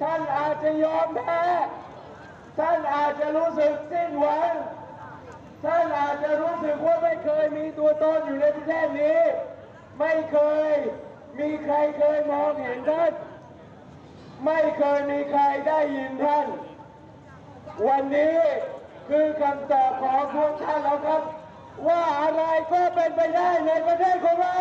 ท่านอาจจะยอมแพ้ท่านอาจจะรู้สึกสิ้นหวังท่านอาจจะรู้สึกว่าไม่เคยมีตัวตนอยู่ในประเทศนี้ไม่เคยมีใครเคยมองเห็นท่านไม่เคยมีใครได้ยินท่านวันนี้คือคำตอบของพวกท่านแล้วครับว่าอะไรก็เป็นไปได้ในประเทศของเรา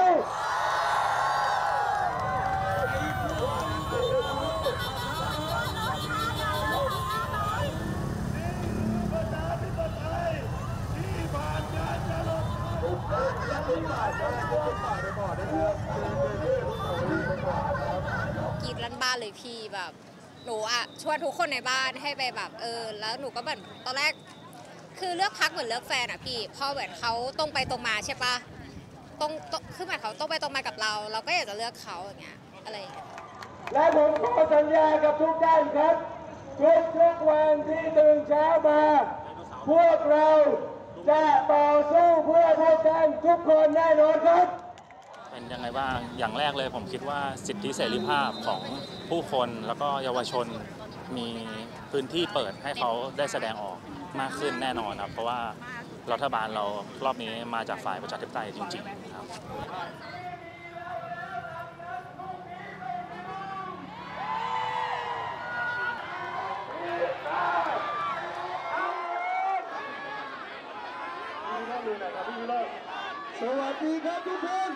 กรีดลั่นบ้านเลยพี่แบบหนูอ่ะชวนทุกคนในบ้านให้ไปแบบแล้วหนูก็แบบตอนแรกคือเลือกพักเหมือนเลือกแฟนอ่ะพี่พอเหมือนเขาตรงไปตรงมาใช่ปะคือเหมือนเขาตรงไปตรงมากับเราก็อยากจะเลือกเขาอย่างเงี้ยอะไรอย่างเงี้ยและผมขอสัญญากับทุกท่านครับทุกวันที่ตื่นเช้ามาพวกเราจะต่อสู้เพื่อพวกท่านทุกคนแน่นอนครับเป็นยังไงบ้างอย่างแรกเลยผมคิดว่าสิทธิเสรีภาพของผู้คนแล้วก็เยาวชนมีพื้นที่เปิดให้เขาได้แสดงออกมากขึ้นแน่นอนครับเพราะว่ารัฐบาลเรารอบนี้มาจากฝ่ายประชาธิปไตยจริงๆครับสวัสดีครับทุกคน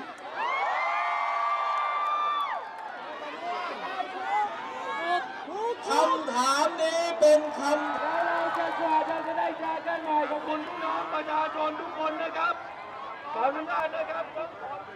คำถามนี้เป็นคำแล้วเราจะกว่าจะได้เจอกันใหม่ขอบคุณพี่น้องประชาชนทุกคนนะครับขอบคุณมากนะครับ